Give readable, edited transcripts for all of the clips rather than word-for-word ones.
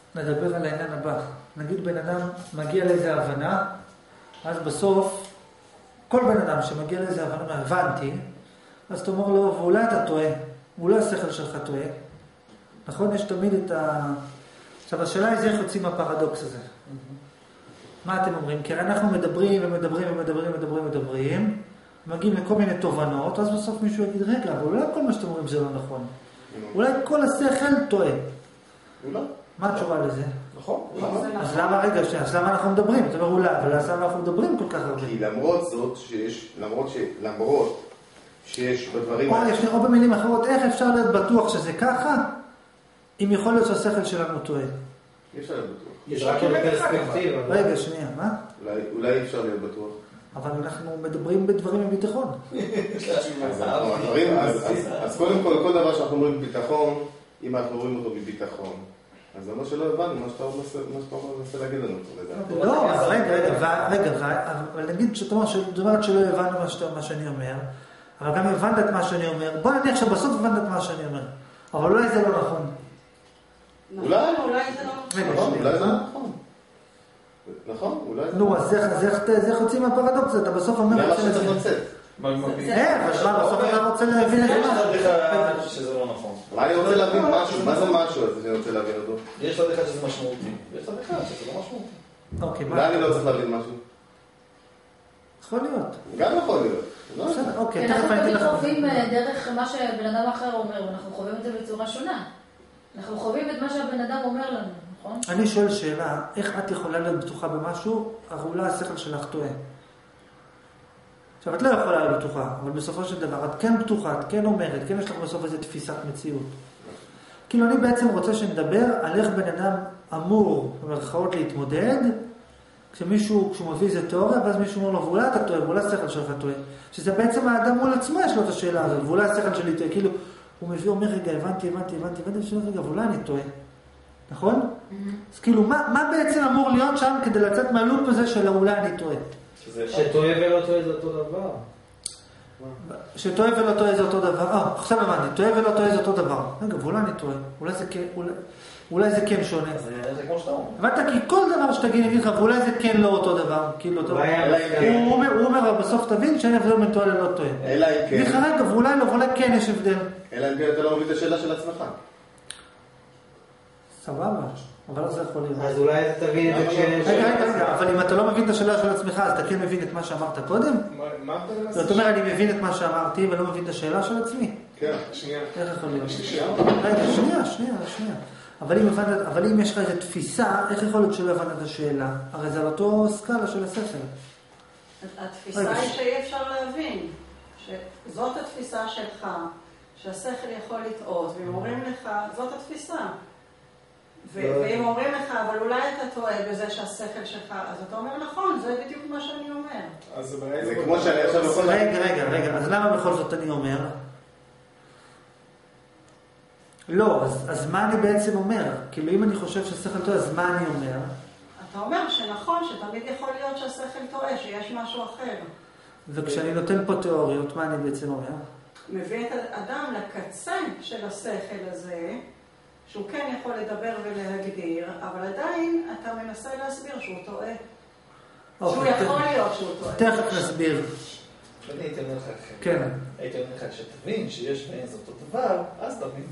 נדבר על העניין הבא. נגיד בן אדם מגיע לאיזו הבנה, אז בסוף, כל בן אדם שמגיע לאיזו הבנה, הבנתי, אז אתה אומר לו, ואולי אתה טועה, ואולי השכל שלך טועה. נכון? יש תמיד את ה... עכשיו, השאלה היא איך יוצאים מהפרדוקס הזה. מה אתם אומרים? כי אנחנו מדברים ומדברים, מגיעים לכל מיני תובנות, אז בסוף מישהו יגיד, רגע, אבל אולי כל מה שאתם אומרים זה לא נכון. אולי כל השכל טועה. אולי. מה התשובה לזה? נכון. אז למה רגע, אז למה אנחנו מדברים? אתה אומר אולי, אבל אז למה אנחנו מדברים כל כך הרבה? כי למרות זאת, למרות שיש בדברים האלה... או במילים אחרות, איך אפשר להיות בטוח שזה ככה, אם יכול להיות שהשכל שלנו טועה? אי אפשר להיות בטוח. יש רק פרספקטיבה. רגע, שנייה, מה? אולי אי אפשר להיות בטוח. אבל אנחנו מדברים בדברים בביטחון. אז קודם כל, כל דבר שאנחנו אומרים בביטחון, אם אנחנו רואים אותו בביטחון, אז זה מה שלא הבנו, מה שאתה מנסה להגיד לנו. לא, רגע, אבל נגיד שאתה אומר שלא הבנו מה שאני אומר, אבל גם הבנת את מה שאני אומר, בוא נניח שבסוף הבנת את מה שאני אומר, אבל אולי זה לא נכון. אולי זה לא נכון. אולי זה לא נכון. נכון, אולי זה... נו, אז איך יוצאים מהפרדוקס? אתה בסוף אומר... למה שצריך לצאת? אז מה, בסוף אתה רוצה להבין את זה? שזה לא נכון. מה אני רוצה להבין משהו? מה זה משהו הזה שאני רוצה להבין אותו? יש עוד אחד שזה משמעותי. יש עוד אחד שזה לא משמעותי. אולי אני לא צריך להבין משהו? יכול להיות. גם יכול להיות. בסדר, אוקיי. אנחנו תמיד חווים דרך מה שבן אדם אחר אומר, ואנחנו חווים את זה בצורה שונה. אנחנו חווים את מה שהבן אדם אומר לנו, נכון? אני שואל שאלה, איך את יכולה להיות בטוחה במשהו, אבל אולי השכל שלך טועה? עכשיו, את לא יכולה להיות בטוחה, אבל בסופו של דבר, את כן בטוחה, את כן אומרת, כן יש לך בסוף איזו תפיסת מציאות. כאילו, אני בעצם רוצה שנדבר על איך בן אדם אמור, במרכאות, להתמודד, כשהוא מביא איזה תיאוריה, ואז מישהו אומר לו, ואולי אתה טועה, ואולי השכל שלך טועה. שזה בעצם האדם מול עצמו יש לו את השאלה הזאת, ואולי השכל שלי טועה. כאילו, הוא מביא, אומר, רגע, הבנתי, רגע, ואולי אני טועה. נכון? אז כאילו, מה בעצם אמור להיות שם כדי לצאת מהלופ הזה של אולי אני טועה? שטועה ולא טועה זה אותו דבר. שטועה ולא טועה זה אותו דבר. עכשיו הבנתי, טועה ולא טועה זה אותו דבר. רגע, ואולי אני טועה. אולי זה כן שונה. זה כמו שאתה אומר. הבנת, כי כל דבר שתגיד, נגיד לך, ואולי זה כן לא אותו דבר. הוא אומר, בסוף תבין שאין הבדל בין טועה ללא טועה. אלא אם כן. נגיד לך, רגע, ואולי לא, ואולי כן יש הבדל. אלא אם כן אתה לא מבין את השאלה של עצמך. סבבה. אבל לא זה יכול להיות. אז אולי אתה תבין את זה רגע, אבל אם אתה לא מבין את השאלה של עצמך, אז אתה כן מבין את מה שאמרת קודם? מה אתה מנסה? זאת אומרת, אני מבין את מה שאמרתי, ולא מבין את השאלה של עצמי. כן, שנייה. איך יכול להיות? רגע, שנייה. אבל אם יש לך איזו תפיסה, איך יכול להיות שלא הבנת את השאלה? הרי זה על אותו סקאלה של השכל. התפיסה היא שאי אפשר להבין. שזאת התפיסה שלך, שהשכל יכול לטעות, ואם אומרים לך, זאת התפיסה. ואם אומרים לך, אבל אולי אתה טועה בזה שהשכל שלך, אז אתה אומר, נכון, זה בדיוק מה שאני אומר. זה כמו שאני עכשיו יכול... רגע, אז למה בכל זאת אני אומר? לא, אז מה אני בעצם אומר? כאילו אם אני חושב שהשכל טועה, אז מה אני אומר? אתה אומר שנכון, שתמיד יכול להיות שהשכל טועה, שיש משהו אחר. וכשאני נותן פה תיאוריות, מה אני בעצם אומר? מביא את האדם לקצה של השכל הזה, שהוא כן יכול לדבר ולהגדיר, אבל עדיין אתה מנסה להסביר שהוא טועה. שהוא יכול להיות שהוא טועה. תכף נסביר. אני הייתי אומר לך, כן. הייתי אומר לך, שתבין שיש בין זה אותו דבר, אז תבין.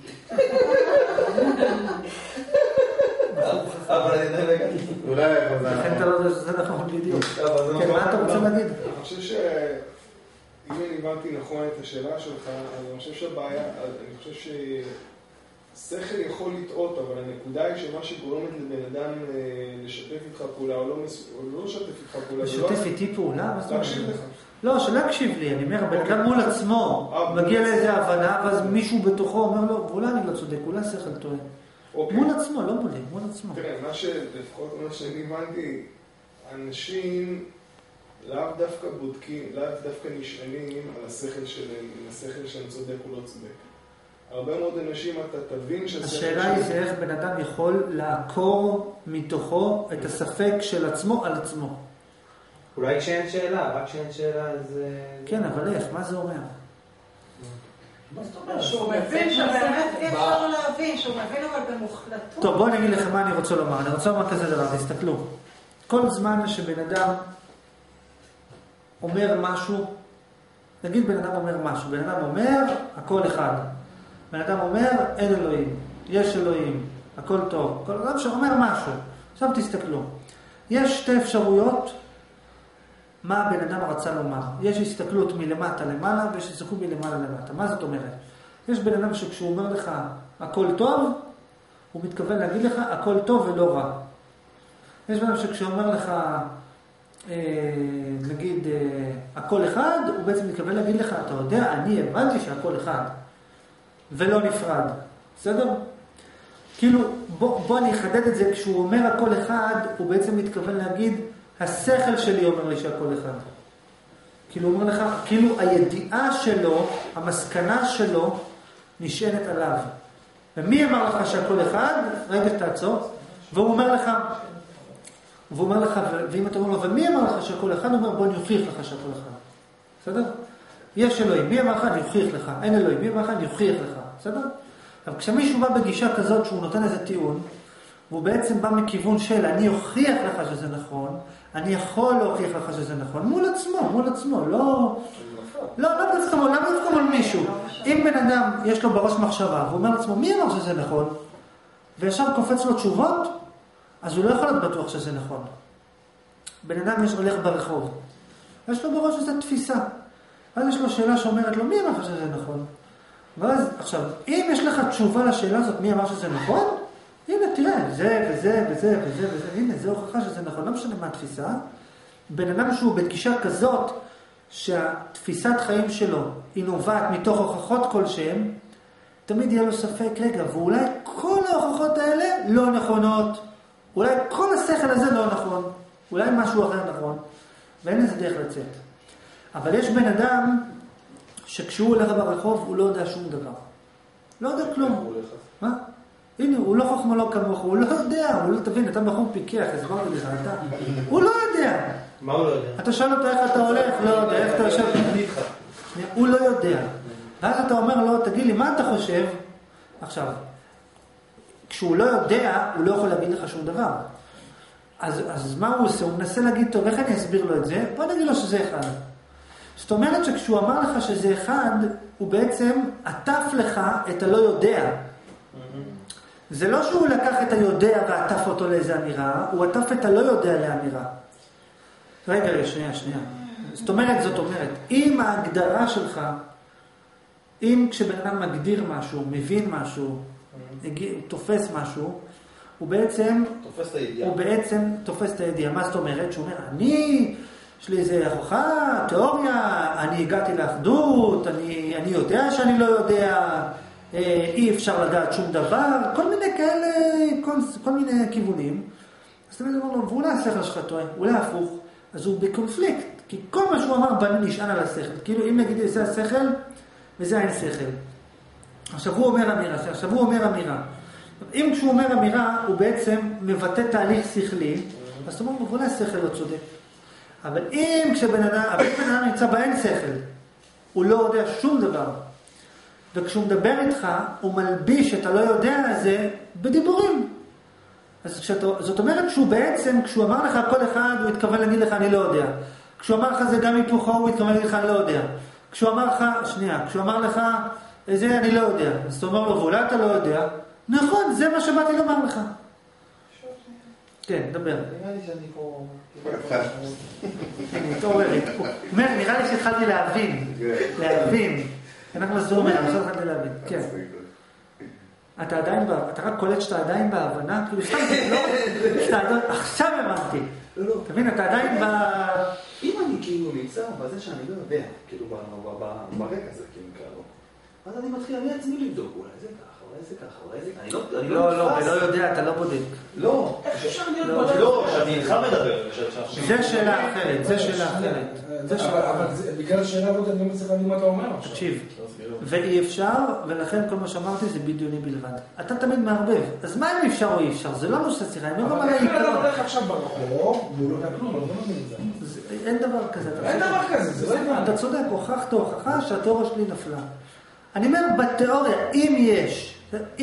אבל אני יודע להגיד. אולי... לכן אתה לא יודע שזה נכון בדיוק. כן, מה אתה רוצה להגיד? אני חושב שאם אני הבנתי נכון את השאלה שלך, אני חושב שהבעיה, אני חושב ששכל יכול לטעות, אבל הנקודה היא שמה שגורמת לבן אדם לשתף איתך פעולה, או לא לשתף איתך פעולה. לשתף איתי פעולה? להקשיב לך. לא, שלא הקשיב לי, אני אומר, אבל גם מול עצמו, מגיע לאיזה הבנה, ואז מישהו בתוכו אומר לו, אולי אני לא צודק, אולי שכל טועה. מול עצמו, לא מולי, מול עצמו. תראה, לפחות מה שאני הבנתי, אנשים לאו דווקא בודקים, לאו דווקא נשענים על השכל שלהם, על השכל שהם צודק או לא צודק. הרבה מאוד אנשים אתה תבין שהשכל השאלה היא זה איך בן אדם יכול לעקור מתוכו את הספק של עצמו על עצמו. אולי כשאין שאלה, רק כשאין שאלה אז... כן, אבל איך? מה זה אומר? שהוא מבין שבאמת אי אפשר להבין, שהוא מבין אבל במוחלטות. טוב, בואו אני אגיד לכם מה אני רוצה לומר. אני רוצה לומר כזה דבר, תסתכלו. כל זמן שבן אדם אומר משהו, נגיד בן אדם אומר משהו, בן אדם אומר, הכל אחד. בן אדם אומר, אין אלוהים, יש אלוהים, הכל טוב. כל אדם שאומר משהו. עכשיו תסתכלו. יש שתי אפשרויות מה הבן אדם רצה לומר. יש הסתכלות מלמטה למעלה ויש הסתכלות מלמעלה למטה. מה זאת אומרת? יש בן אדם שכשהוא אומר לך הכל טוב, הוא מתכוון להגיד לך הכל טוב ולא רע. יש בן אדם שכשהוא אומר לך נגיד הכל אחד, הוא בעצם מתכוון להגיד לך, אתה יודע, אני הבנתי שהכל אחד ולא נפרד. בסדר? כאילו, בוא אני אחדד את זה, כשהוא אומר הכל אחד, הוא בעצם מתכוון להגיד, השכל שלי אומר לי שהכל אחד. כאילו הוא אומר לך, כאילו הידיעה שלו, המסקנה שלו, נשענת עליו. ומי אמר לך שהכל אחד? רגע תעצור. והוא אומר לך, ואם אתה אומר לו, ומי אמר לך שהכל אחד? הוא אומר, בוא אני אוכיח לך שהכל אחד. בסדר? יש אלוהים, מי אמר לך? אני אוכיח לך. אין אלוהים, מי אמר לך? אני אוכיח לך. בסדר? אבל כשמישהו בא בגישה כזאת שהוא נותן איזה טיעון, והוא בעצם בא מכיוון של אני אוכיח לך שזה נכון, אני יכול להוכיח לך שזה נכון, מול עצמו, לא דווקא מול מישהו. אם בן אדם יש לו בראש מחשבה, והוא אומר לעצמו, מי אמר שזה נכון? וישר קופץ לו תשובות, אז הוא לא יכול להיות בטוח שזה נכון. בן אדם הולך ברחוב, יש לו בראש איזו תפיסה, אז יש לו שאלה שאומרת לו, מי אמר לך שזה נכון? ואז, עכשיו, אם יש לך תשובה לשאלה הזאת, מי אמר שזה נכון? הנה, תראה, זה וזה וזה וזה וזה, הנה, זה הוכחה שזה נכון, לא משנה מה התפיסה. בן אדם שהוא בתגישה כזאת, שהתפיסת חיים שלו היא נובעת מתוך הוכחות כלשהם, תמיד יהיה לו ספק, רגע, ואולי כל ההוכחות האלה לא נכונות, אולי כל השכל הזה לא נכון, אולי משהו אחר נכון, ואין איזה דרך לצאת. אבל יש בן אדם, שכשהוא הולך ברחוב, הוא לא יודע שום דבר. לא יודע כלום. מה? הנה, הוא לא חוכמה לא כמוך, הוא לא יודע, הוא לא תבין, אתה בחור פיקח, הסברתי לך, הוא לא יודע. מה הוא לא יודע? אתה שואל אותו איך אתה הולך, לא יודע, איך אתה יושב, הוא לא יודע. ואז אתה אומר לו, תגיד לי, מה אתה חושב? עכשיו, כשהוא לא יודע, הוא לא יכול להגיד לך שום דבר. אז מה הוא עושה? הוא מנסה להגיד, טוב, איך אני אסביר לו את זה? בוא נגיד לו שזה אחד. זאת אומרת שכשהוא אמר לך שזה אחד, הוא בעצם עטף לך את הלא יודע. זה לא שהוא לקח את היודע ועטף אותו לאיזו אמירה, הוא עטף את הלא יודע לאמירה. רגע, שנייה. זאת אומרת, אם ההגדרה שלך, אם כשבן אדם מגדיר משהו, מבין משהו, תופס משהו, הוא בעצם תופס את הידיעה. מה זאת אומרת? שהוא אומר, יש לי איזה הוכחה, תיאוריה, אני הגעתי לאחדות, אני יודע שאני לא יודע, אי אפשר לדעת שום דבר, כל מיני כאלה, כל מיני כיוונים. אז תמיד הוא אומר לו, ואולי השכל שלך טועה, אולי הפוך, אז הוא בקונפליקט, כי כל מה שהוא אמר נשען על השכל. כאילו אם נגיד זה השכל, וזה אין שכל. עכשיו הוא אומר אמירה. אם כשהוא אומר אמירה, הוא בעצם מבטא תהליך שכלי, אז אתה אומר לו, ואולי השכל לא צודק. אבל אם כשבן אדם נמצא באין שכל, הוא לא יודע שום דבר, וכשהוא מדבר איתך, הוא מלביש את הלא יודע הזה בדיבורים. אז זאת אומרת שהוא בעצם, כשהוא אמר לך כל אחד, הוא התכוון להגיד לך אני לא יודע. כשהוא אמר לך זה גם היפוכו, הוא התכוון להגיד לך אני לא יודע. כשהוא אמר לך זה אני לא יודע. אז אתה אומר לו, ואולי אתה לא יודע. נכון, זה מה שבאתי לומר לך. כן, דבר. נראה לי שאני פה... נראה לי שהתחלתי להבין. אנחנו מסבירים ממנו, עכשיו התחלתי להבין. כן. אתה רק קולט שאתה עדיין בהבנה? כאילו סתם, עכשיו הבנתי. תבין, אתה עדיין אם אני כאילו נמצא בזה שאני לא יודע, כאילו ברקע הזה, כאילו כאלו, אז אני מתחיל, אני עצמי לבדוק, אולי זה ככה, אולי זה ככה, אולי זה ככה. לא, ולא יודע, אתה לא בודק. לא, איך אפשר להיות בודק? לא, שאני איתך מדבר. זה שאלה אחרת. אבל בגלל השאלה הזאת אני לא מצליח להבין מה אתה אומר. תקשיב, ואי אפשר, ולכן כל מה שאמרתי זה בדיוני בלבד. אתה תמיד מערבב. אז מה אם אפשר או אי אפשר? זה לא נושא שיחה. אבל איך אתה הולך עכשיו ברחוב, והוא לא יודע כלום, לא מבין את זה. אין דבר כזה. אין דבר כזה, זה לא הבנתי. אתה צודק, הוכחת הוכחה שהתיאוריה שלי נפלה. אני אומר בתיאוריה, אם יש,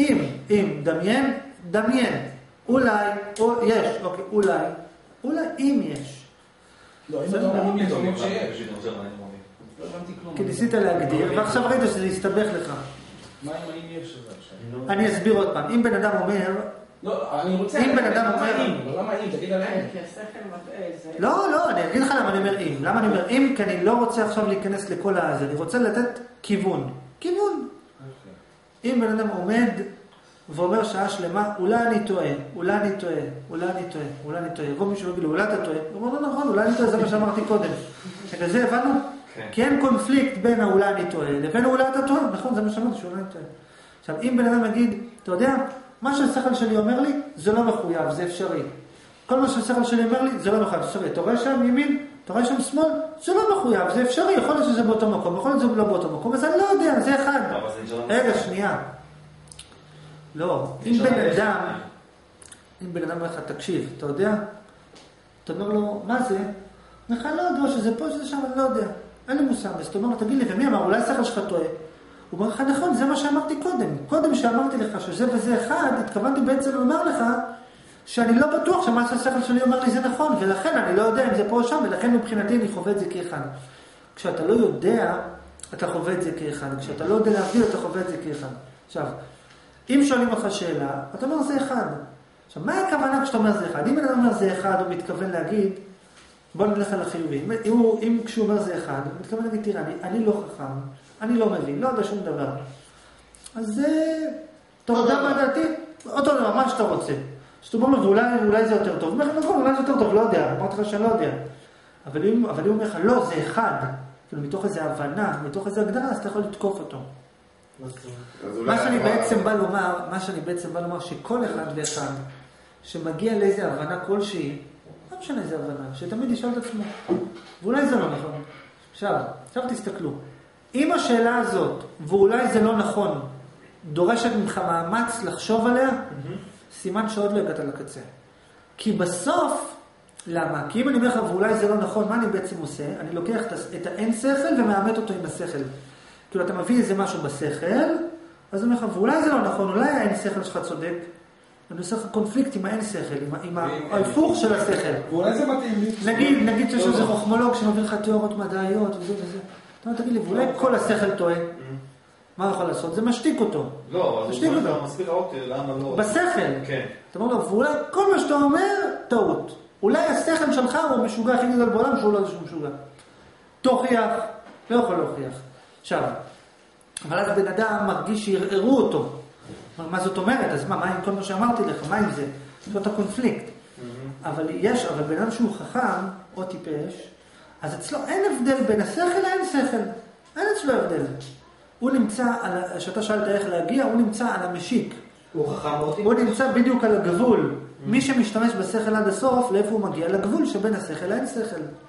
דמיין, אולי, יש, אוקיי, אולי אם יש. לא, אם אתה אומר יש, אומר שיש. לא הבנתי כלום. כי ניסית להגדיר, ועכשיו ראית שזה יסתבך לך. מה אם האם יש את זה עכשיו? אני אסביר עוד פעם, אם בן אדם אומר... לא, אני רוצה... אם בן אדם אומר... למה אם? תגיד עליהם. כי השכל מטעה זה... לא, אני אגיד לך למה אני אומר אם. למה אני אומר אם? כי אני לא רוצה עכשיו להיכנס לכל הזה, אני רוצה לתת כיוון. אם בן אדם עומד ואומר שעה שלמה, אולי אני טועה. יבוא מישהו ויגיד לו, אולי אתה טועה. הוא אומר, לא נכון, אולי אני טועה, זה מה שאמרתי קודם. בגלל זה הבנו? כי אין קונפליקט בין אולי אני טועה לבין אולי אתה טועה. נכון, זה מה שאמרתי, שאולי אני טועה. עכשיו, אם בן אדם יגיד, אתה יודע, מה שהשכל שלי אומר לי, זה לא מחויב, זה אפשרי. כל מה שהשכל שלי אומר לי, זה לא מחויב, זה אפשרי. אתה רואה שם ימין, אתה רואה שם שמאל, זה לא מחויב, זה אפשרי. יכול להיות שזה באותו מקום, יכול להיות שזה לא באותו מקום, אז אני לא יודע, זה אחד. רגע, שנייה. לא, אם בן אדם אומר לך, תקשיב, אתה יודע? אתה אומר לו, מה זה? אני לא יודע שזה פה, שזה שם, אני לא יודע. אין לי מושג. אז אתה אומר לו, תגיד לי, ומי אמר, אולי השכל שלך טועה? הוא אומר לך, נכון, זה מה שאמרתי קודם. קודם שאמרתי לך שזה וזה אחד, התכוונתי בעצם לומר לך שאני לא בטוח שמה שהשכל שלי אומר לי זה נכון, ולכן אני לא יודע אם זה פה או שם, ולכן מבחינתי אני חווה את זה כאחד. כשאתה לא יודע, אתה חווה את זה כאחד. כשאתה לא יודע להבדיל, אתה חווה את זה כאחד. עכשיו, אם שואלים אותך שאלה, אתה אומר זה אחד. עכשיו, מה הכוונה כשאתה אומר זה אחד? אם בן אדם אומר זה אחד, הוא מתכוון להגיד, בוא נלך על החיובי. אם כשהוא אומר זה אחד, הוא מתכוון להגיד, תראה, אני לא חכם, אני לא מבין, לא יודע שום דבר. אז זה, אתה יודע מה דעתי? אותו דבר, מה שאתה רוצה. שאתה אומר לו, ואולי זה יותר טוב. הוא אומר לך, נכון, אולי זה יותר טוב, לא יודע. אמרתי לך שאני לא יודע. אבל הוא אומר לך, לא, זה אחד. כאילו, מתוך איזו הבנה, מתוך איזו הגדרה, אז אתה יכול לתקוף אותו. מה שאני בעצם בא לומר, שכל אחד ואחד שמגיע לאיזו הבנה כלשהי, לא משנה איזו הבנה, שתמיד ישאל את עצמו. ואולי זה לא נכון. עכשיו תסתכלו. אם השאלה הזאת, ואולי זה לא נכון, דורשת ממך מאמץ לחשוב עליה, סימן שעוד לא הגעת לקצה. כי בסוף, למה? כי אם אני אומר לך, ואולי זה לא נכון, מה אני בעצם עושה? אני לוקח את האין שכל ומאמת אותו עם השכל. כאילו אתה מביא איזה משהו בשכל, אז אני אומר לך, ואולי זה לא נכון, אולי האין שכל שלך צודק, אני עושה לך קונפליקט עם האין שכל, עם ההפוך של השכל. ואולי זה מתאים לי. נגיד שיש איזה חוכמולוג שמביא לך תיאוריות מדעיות וזה וזה. אתה אומר, תגיד לי, ואולי כל השכל טועה? מה הוא יכול לעשות? זה משתיק אותו. לא, אז הוא מסביר עוד למה לא... בשכל. כן. אתה אומר לו, ואולי כל מה שאתה אומר, טעות. אולי השכל שלך הוא המשוגע הכי גדול בעולם שהוא לא איזשהו משוגע. תוכיח, לא יכול להוכיח. עכשיו, אבל אז בן אדם מרגיש שירערו אותו. מה זאת אומרת? אז מה עם כל מה שאמרתי לך? מה עם זה? זאת הקונפליקט. אבל בן אדם שהוא חכם או טיפש, אז אצלו אין הבדל בין השכל לאין שכל. אין אצלו הבדל. הוא נמצא, שאתה שאלת איך להגיע, הוא נמצא על המשיק. הוא חכם או טיפש? הוא נמצא בדיוק על הגבול. מי שמשתמש בשכל עד הסוף, לאיפה הוא מגיע? לגבול שבין השכל לאין שכל.